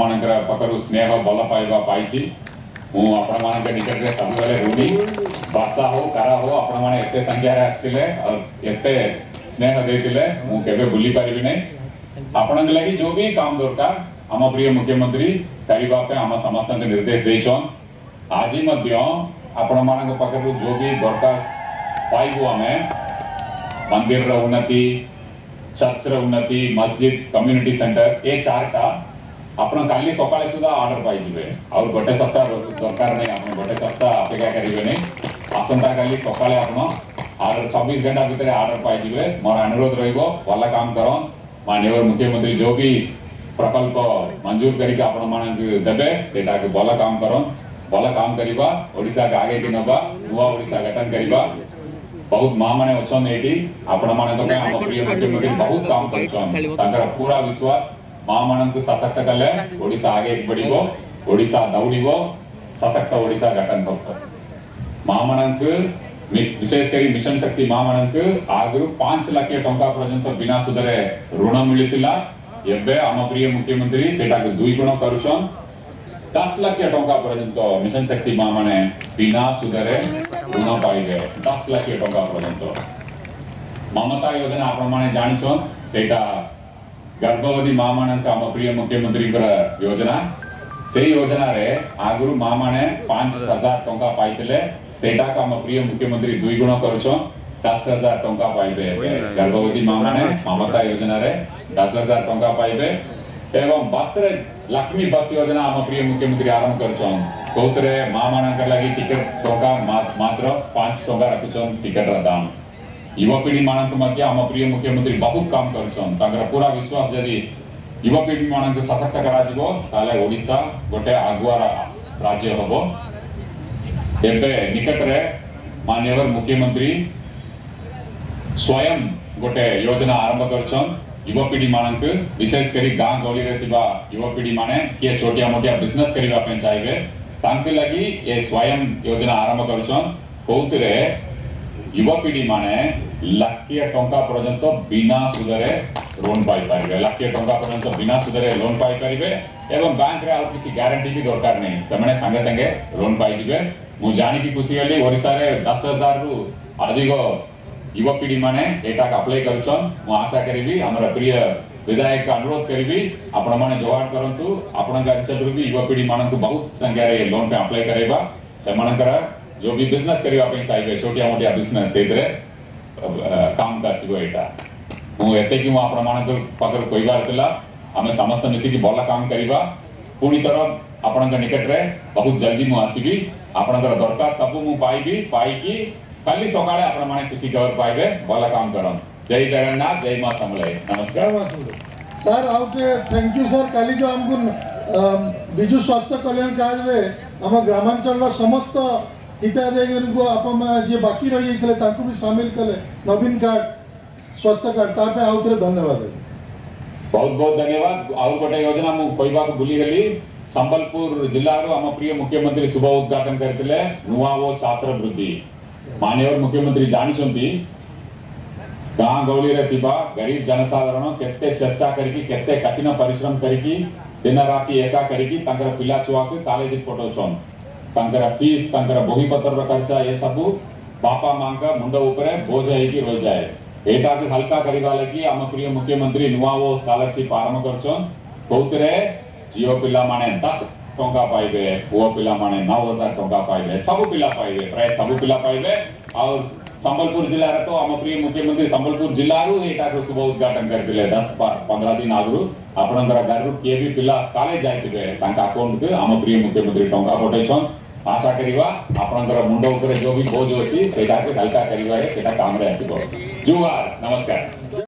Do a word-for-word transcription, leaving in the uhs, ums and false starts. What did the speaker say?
ଆପଣମାନଙ୍କର ପାଖରୁ ସ୍ନେହ ଭଲ ପାଇବା ପାଇଛି। ମୁଁ ଆପଣମାନଙ୍କ ନିକଟରେ ସବୁବେଳେ ଋଣୀ। ବର୍ଷା ହଉ ଖରା ହଉ ଆପଣମାନେ ଏତେ ସଂଖ୍ୟାରେ ଆସିଥିଲେ ଆଉ ଏତେ ସ୍ନେହ ଦେଇଥିଲେ ମୁଁ କେବେ ଭୁଲି ପାରିବି ନାହିଁ। ଆପଣଙ୍କ ଲାଗି जो भी काम दरकार ଆମ ପ୍ରିୟ ମୁଖ୍ୟମନ୍ତ୍ରୀ କରିବା ପାଇଁ ଆମ ସମସ୍ତଙ୍କୁ ନିର୍ଦ୍ଦେଶ ଦେଇଛନ୍। ଆଜି ମଧ୍ୟ ଆପଣମାନଙ୍କ ପାଖରୁ जो भी ଦରକାର ପାଇବୁ ଆମେ मंदिर उन्नति चर्च उन्नति मस्जिद कम्युनिटी सेंटर ये चारटा आपण काली सकाळे सुद्धा ऑर्डर पाइबे और गोटे सप्ताह दरकार नहीं आपण गोटे सप्ताह अपेक्षा करिवे नहीं आसंता काली सकाळे आपण ऑर्डर चौबीस घंटा भीतर ऑर्डर पाइबे। मोर अनुरोध रहिबो भला काम करन माननीय मुख्यमंत्री जो भी प्रकल्प मंजूर करिके आपण मान देबे सेटा के भला काम करन भला काम करिबा ओडिसा के आगे के नबा नुवा ओडिसा गठन करिबा। बहुत मां माने अछन एटी आपण मानक पे हम प्रिय मुख्यमंत्री बहुत काम करछन ताकर पूरा विश्वास मां मानक सशक्त कले ओडिसा आगे बढ़िबो ओडिसा दौड़िबो सशक्त ओडिसा गठन होबो। मां मानक विशेष करी मिशन शक्ति मां मानक आगु पांच लाख टंका पर्यंत बिना सुधरे ऋण मिलितिला एबे हम प्रिय मुख्यमंत्री सेटा के दुई गुण करूछन दस लाख टंका पर्यंत मिशन शक्ति मां माने बिना सुधरे ऋण पाइबे दस लाख टंका पर्यंत। ममता योजना आपण माने जानिछन सेटा गर्भवती मां मानक हम प्रिय मुख्यमंत्री योजना से योजना रे आगु मां माने पांच हजार टंका पाइतिले सेटा का हम प्रिय मुख्यमंत्री दुई गुण करूछन दस हजार टंका पाइबे। गर्भवती मां माने ममता योजना रे दस हजार टंका पाइबे एवं बस रे लक्ष्मी बस योजना हम प्रिय मुख्यमंत्री आरंभ करछन कोतरे मां मानक लागि टिकट टंका मात्र पांच टंका रखुछन टिकट रा दाम। युवा पीढ़ी मानक मध्य हम प्रिय मुख्यमंत्री बहुत काम करछन तांकर पूरा विश्वास यदि युवा पीढ़ी मानक सशक्त करा जिवो ताले ओडिसा गोटे आगुआ राज्य हबो। एबे निकट रे माननीय मुख्यमंत्री स्वयं गोटे योजना आरंभ करछन युवा पीढ़ी मानक विशेष करी गांव गली रे तिबा युवा पीढ़ी माने के छोटिया मोटिया बिजनेस करिवा पे चाहिए तांके लगी ये स्वयं योजना आरंभ करछन कोतरे युवा पीढ़ी माने लाखिया टंका पर्यंत बिना सुधरे लोन पाई पारिबे लाखिया टंका पर्यंत बिना सुधरे लोन पाई पारिबे एवं बैंक रे आ किछि गारंटी भी दरकार नहीं सेमने संगे संगे लोन पाई जिबे। मु जानि की खुशी हली ओडिसा रे दस हजार रु अधिक युवा पीढ़ी माने एटा अप्लाई करछन। मु आशा करिबी हमर प्रिय विधायक का अनुरोध करिबी आपण माने जोगाड़ करंतु आपण का अंचल भी युवा पीढ़ी मानक बहुत संख्या रे लोन पे अप्लाई करेबा सेमनकर जो भी बिजनेस करिवा पे चाहिए छोटिया मोटिया बिजनेस सेतरे काम का सिगो एटा मु एते कि आपण मानक पाकर कोइबार तिला हमें समस्त मिसी की भला काम करिबा पुनी तरह आपण का निकट रे बहुत जल्दी मु आसीबी आपण का दरकार सब मु पाइबी पाई की काली सकाळे आपण माने खुशी खबर पाइबे भला काम करन। जय जगन्नाथ जय मां समले नमस्कार सर आउट थैंक यू सर। काली जो हमको बिजु स्वास्थ्य कल्याण कार्ड रे हम ग्रामांचल समस्त हिताधिकारी को आप जे बाकी रही जाते ताकू भी शामिल कले नवीन कार्ड स्वास्थ्य कार्ड तापे आउट रे धन्यवाद बहुत बहुत धन्यवाद। आउ गोटे योजना मु कहबा को भूली गेली संबलपुर जिल्ला रो हम प्रिय मुख्यमंत्री शुभ उद्घाटन करथिले नुवा वो छात्र वृद्धि माननीय मुख्यमंत्री जानिसंती गाँ गौली रे तिबा गरीब जनसाधारण केते चेष्टा करकी केते कठिन परिश्रम करकी दिन राति एका करकी तांकर पिला छुआ के कॉलेज पठौछन तांकर फीस तांकर बही पत्र खर्चा ये सब बापा मां का मुंड ऊपर बोझ होई रह जाए एटा के हल्का करिबा लगी हम प्रिय मुख्यमंत्री नुवा वो स्कॉलरशिप आरंभ करछन कोतरे जियो पिला माने दस टंका पाइबे पुओ पिला माने नौ हजार टंका पाइबे सब पिला पाइबे प्राय सब पिला पाइबे। और संबलपुर जिला रे तो हम प्रिय मुख्यमंत्री संबलपुर जिला रु एटा को शुभ उद्घाटन करथिले दस पंद्रह दिन आगु आपनकर घर रु के भी पिला कॉलेज जाइतिबे तांका अकाउंट के हम प्रिय मुख्यमंत्री टंका पठैछन। आशा करिवा आपनकर मुंड ऊपर जो भी बोझ अछि सेटा के हल्का करिवा सेटा काम रे आसीबो। जुहार नमस्कार।